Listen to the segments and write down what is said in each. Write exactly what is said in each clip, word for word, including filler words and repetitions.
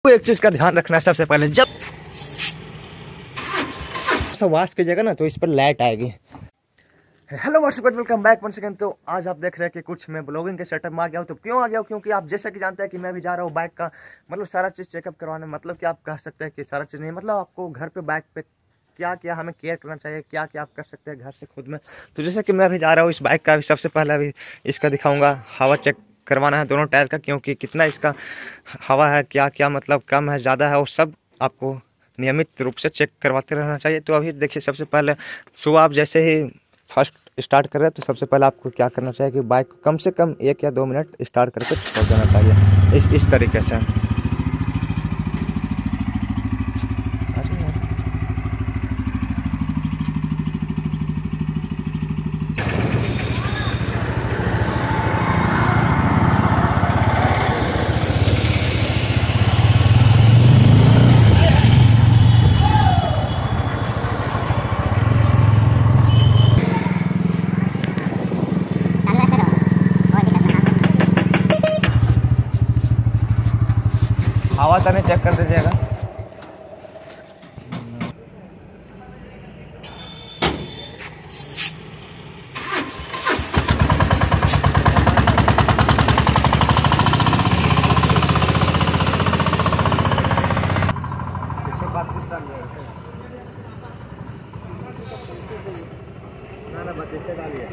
आपको एक चीज का ध्यान रखना है, सबसे पहले जब सब वॉश कीजिएगा ना तो इस पर लाइट आएगी। Hello what's up, welcome back one second. तो आज आप देख रहे हैं कि कुछ मैं ब्लॉगिंग के सेटअप में आ गया हूँ। तो क्यों आ गया हूँ? क्योंकि आप जैसा कि जानते हैं कि मैं भी जा रहा हूँ बाइक का मतलब सारा चीज़ चेकअप करवाने। मतलब कि आप कह सकते हैं कि सारा चीज़ नहीं, मतलब आपको घर पे बाइक पे क्या क्या हमें केयर करना चाहिए, क्या क्या आप कर सकते हैं घर से खुद में। तो जैसे कि मैं अभी जा रहा हूँ इस बाइक का, अभी सबसे पहले अभी इसका दिखाऊंगा, हवा चेक करवाना है दोनों टायर का, क्योंकि कितना इसका हवा है, क्या क्या मतलब कम है ज़्यादा है, वो सब आपको नियमित रूप से चेक करवाते रहना चाहिए। तो अभी देखिए, सबसे पहले सुबह आप जैसे ही फर्स्ट स्टार्ट कर रहे हैं तो सबसे पहले आपको क्या करना चाहिए कि बाइक को कम से कम एक या दो मिनट स्टार्ट करके छोड़ देना चाहिए, इस इस तरीके से। हवा तने चेक कर दीजिएगा। ना ना बच्चे से डालिए।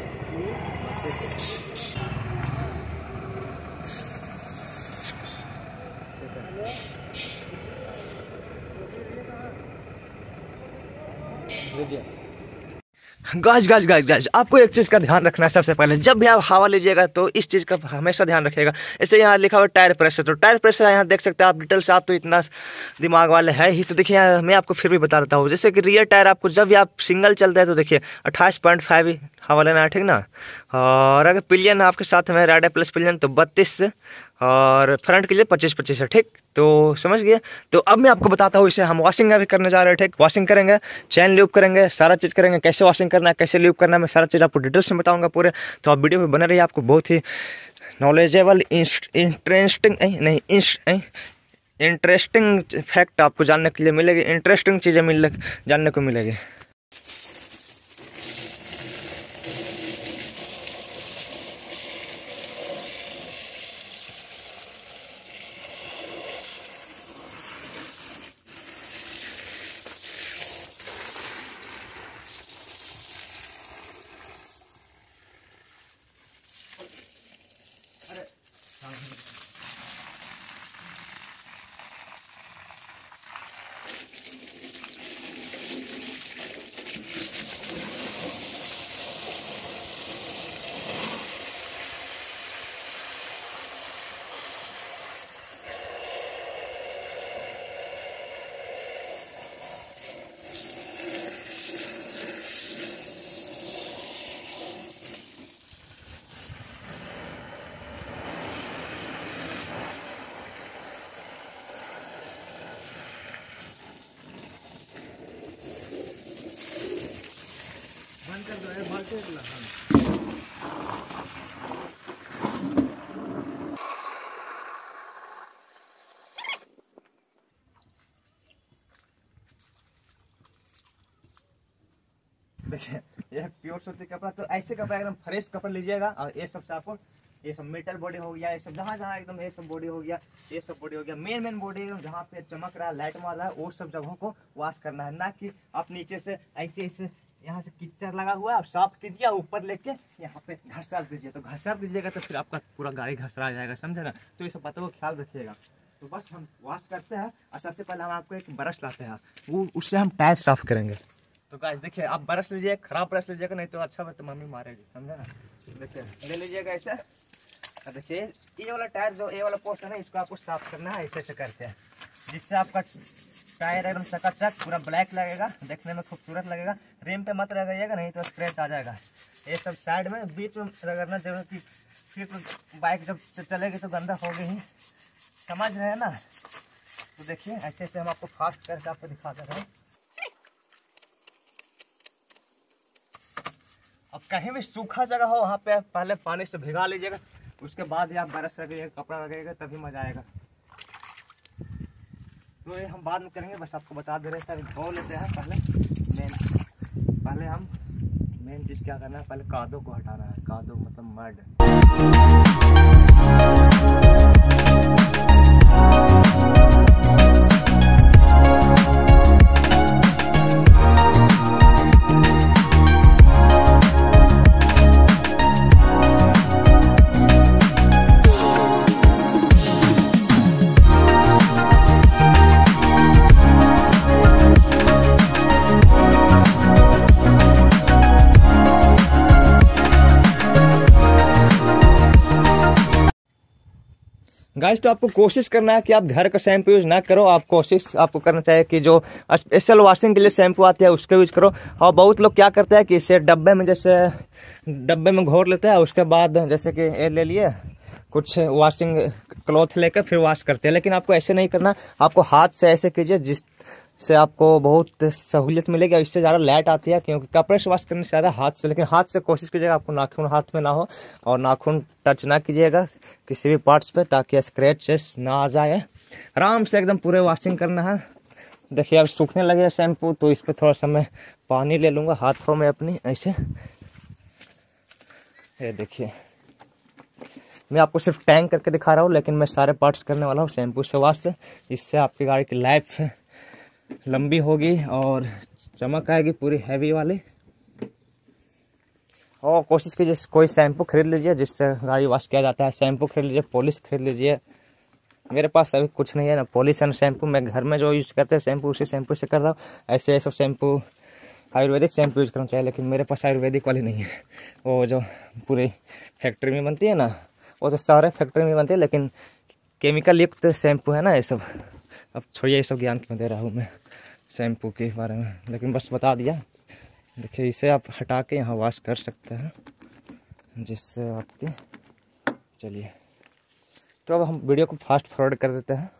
गाइस गाइस गाइस गाइस आपको एक चीज का ध्यान रखना है, सबसे पहले जब भी आप हवा लीजिएगा तो इस चीज का हमेशा ध्यान रखिएगा। जैसे यहाँ लिखा हुआ टायर प्रेशर, तो टायर प्रेशर यहाँ देख सकते हैं आप डिटेल से। आप तो इतना दिमाग वाले है ही, तो देखिए यहाँ मैं आपको फिर भी बता देता हूँ। जैसे कि रियर टायर आपको जब भी आप सिंगल चलते हैं तो देखिए अट्ठाईस पॉइंट फाइव हवा लेना है, ठीक ना। और अगर पिलियन आपके साथ में राइडर प्लस पिलियन तो बत्तीस, और फ्रंट के लिए पच्चीस पच्चीस है, ठीक। तो समझ गए। तो अब मैं आपको बताता हूँ, इसे हम वॉशिंग भी करने जा रहे हैं, ठीक। वॉशिंग करेंगे, चैन ल्यूब करेंगे, सारा चीज़ करेंगे, कैसे वॉशिंग करना है, कैसे ल्यूब करना है, मैं सारा चीज़ आपको डिटेल्स में बताऊंगा पूरे। तो आप वीडियो में बने रहिए, आपको बहुत ही नॉलेजेबल इंटरेस्टिंग नहीं इंटरेस्टिंग फैक्ट आपको जानने के लिए मिलेगी, इंटरेस्टिंग चीज़ें मिल जानने को मिलेगी। देखिए ये प्योर सूती कपड़ा, तो ऐसे कपड़ा एकदम फ्रेश कपड़ा लीजिएगा। और ये सबसे आपको ये सब मेटल बॉडी हो गया, ये सब जहाँ जहाँ एकदम ये सब बॉडी हो गया, ये सब बॉडी हो गया, मेन मेन बॉडी एकदम जहाँ पे चमक रहा है, लाइट मार रहा है, वो सब जगहों को वॉश करना है। ना कि आप नीचे से ऐसे ऐसे यहाँ से कीचड़ लगा हुआ है और साफ कीजिए, ऊपर लेके यहाँ पे घसर दीजिए। तो घसर दीजिएगा तो फिर आपका पूरा गाड़ी घसरा जाएगा, समझे ना। तो ये सब बातों का ख्याल रखिएगा। तो बस हम वॉश करते हैं और सबसे पहले हम आपको एक ब्रश लाते हैं, वो उससे हम टायर साफ करेंगे। तो गाइस देखिए, आप ब्रश लीजिए, खराब ब्रश लीजिएगा, नहीं तो अच्छा तो मम्मी मारेगी, समझे ना। देखिए ले लीजिएगा ऐसे। देखिए ये वाला टायर जो ये वाला पोर्शन है, इसको आपको साफ करना है ऐसे ऐसे करके, जिससे आपका टायर एकदम चकाचक पूरा ब्लैक लगेगा, देखने में खूबसूरत लगेगा। रिम पे मत रगड़िएगा, नहीं तो स्क्रैच आ जाएगा। ये सब साइड में, बीच में रगड़ना जरूर, की फिर तो बाइक जब चलेगी तो गंदा होगी ही, समझ रहे हैं ना। तो देखिए ऐसे ऐसे हम आपको फास्ट करके आपको दिखा दे रहे हैं। अब कहीं भी सूखा जगह हो वहाँ पे पहले पानी से भिगा लीजिएगा, उसके बाद ही आप ब्रश रखिएगा, कपड़ा रखिएगा, तभी मजा आएगा। तो ये हम बाद में करेंगे, बस आपको बता दे रहे थे। धो लेते हैं पहले। मेन पहले हम मेन चीज़ क्या करना है, पहले कादो को हटाना है। कादो मतलब मड। गाइस तो आपको कोशिश करना है कि आप घर का शैम्पू यूज ना करो। आप कोशिश आपको करना चाहिए कि जो स्पेशल वॉशिंग के लिए शैम्पू आते हैं उसका यूज करो। और बहुत लोग क्या करते हैं कि इसे डब्बे में जैसे डब्बे में घोर लेते हैं, उसके बाद जैसे कि ये ले लिए कुछ वॉशिंग क्लॉथ लेकर फिर वॉश करते हैं। लेकिन आपको ऐसे नहीं करना, आपको हाथ से ऐसे कीजिए जिससे आपको बहुत सहूलियत मिलेगी। इससे ज़्यादा लाइट आती है, क्योंकि कपड़े से वॉश करने से ज़्यादा हाथ से। लेकिन हाथ से कोशिश कीजिएगा आपको नाखून हाथ में ना हो और नाखून टच ना कीजिएगा किसी भी पार्ट्स पे, ताकि स्क्रैचेस ना आ जाए। आराम से एकदम पूरे वॉशिंग करना है। देखिए अब सूखने लगे शैम्पू, तो इस पर थोड़ा सा मैं पानी ले लूँगा हाथों में अपनी ऐसे। ये देखिए मैं आपको सिर्फ टैंक करके दिखा रहा हूँ, लेकिन मैं सारे पार्ट्स करने वाला हूँ शैम्पू से वॉश से। इससे आपकी गाड़ी की लाइफ लंबी होगी और चमक आएगी पूरी हैवी वाली। और कोशिश कीजिए कोई शैम्पू खरीद लीजिए जिससे गाड़ी वॉश किया जाता है। शैम्पू खरीद लीजिए, पॉलिश खरीद लीजिए। मेरे पास अभी कुछ नहीं है ना पॉलिश एंड शैम्पू। मैं घर में जो यूज़ करते हैं शैम्पू उसी शैम्पू से कर रहा हूँ। ऐसे ऐसे शैम्पू आयुर्वेदिक शैम्पू यूज़ करना चाहिए, लेकिन मेरे पास आयुर्वेदिक वाली नहीं है। वो जो पूरी फैक्ट्री में बनती है ना, वो तो सारे फैक्ट्री में बनती है, लेकिन केमिकल युक्त शैम्पू है ना ये सब। अब छोड़िए ये सब ज्ञान क्यों दे रहा हूँ मैं शैम्पू के बारे में, लेकिन बस बता दिया। देखिए इसे आप हटा के यहाँ वॉश कर सकते हैं, जिससे आपकी चलिए। तो अब हम वीडियो को फास्ट फॉरवर्ड कर देते हैं।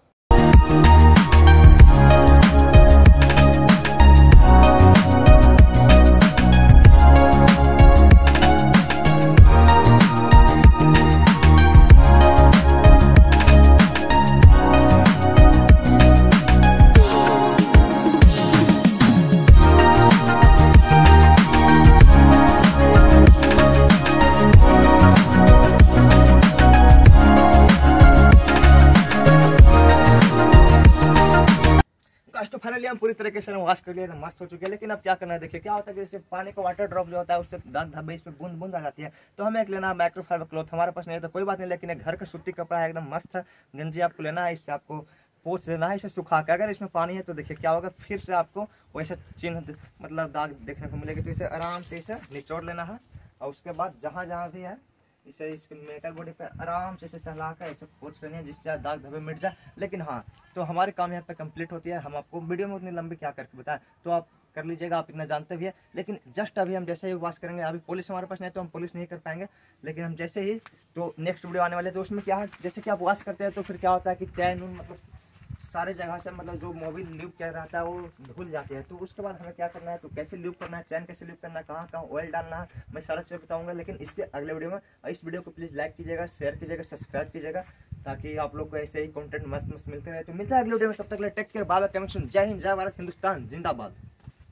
तो फाइनली हम पूरी तरीके से वॉश कर लिए, मस्त हो चुके हैं। लेकिन अब क्या करना है, देखिए क्या होता है कि जैसे पानी का वाटर ड्रॉप जो होता है उससे दाग धब्बे इस पे बूंद बूंद आ जाती है। तो हमें एक लेना है माइक्रोफाइबर क्लॉथ। हमारे पास नहीं है तो कोई बात नहीं, लेकिन एक घर का सूती कपड़ा है एकदम मस्त गंजी आपको लेना है। इससे आपको पोंछ लेना है, इसे सुखा के। अगर इसमें पानी है तो देखिए क्या होगा, फिर से आपको वैसे चिन्ह मतलब दाग देखने को मिलेगी। तो इसे आराम से इसे निचोड़ लेना है और उसके बाद जहाँ जहाँ भी है इसे इसके मेटल बॉडी पे आराम से इसे सहला कर इसे पोंछ लेनी है, जिससे दाग धब्बे मिट जाए। लेकिन हाँ, तो हमारी काम यहाँ पे कंप्लीट होती है। हम आपको वीडियो में उतनी लंबी क्या करके बताएं, तो आप कर लीजिएगा, आप इतना जानते भी है। लेकिन जस्ट अभी हम जैसे ही वॉश करेंगे, अभी पुलिस हमारे पास नहीं तो हम पुलिस नहीं कर पाएंगे। लेकिन हम जैसे ही तो नेक्स्ट वीडियो आने वाले, तो उसमें क्या है, जैसे कि आप वॉश करते हैं तो फिर क्या होता है कि चैन मतलब सारे जगह से मतलब जो मोबिल ल्यूब क्या रहता है वो धुल जाती है। तो उसके बाद हमें क्या करना है, तो कैसे ल्यूब करना है, चैन कैसे ल्यूब करना है, कहाँ कहाँ ऑयल डालना है, मैं सारा चीज़ बताऊंगा। लेकिन इसके अगले वीडियो में। इस वीडियो को प्लीज़ लाइक कीजिएगा, शेयर कीजिएगा, सब्सक्राइब कीजिएगा, ताकि आप लोग को ऐसे ही कंटेंट मस्त मस्त मिलते रहे। तो मिलता है अगले वीडियो में, तब तक take care, bye bye, connection. जय हिंद, जय भारत, हिंदुस्तान जिंदाबाद।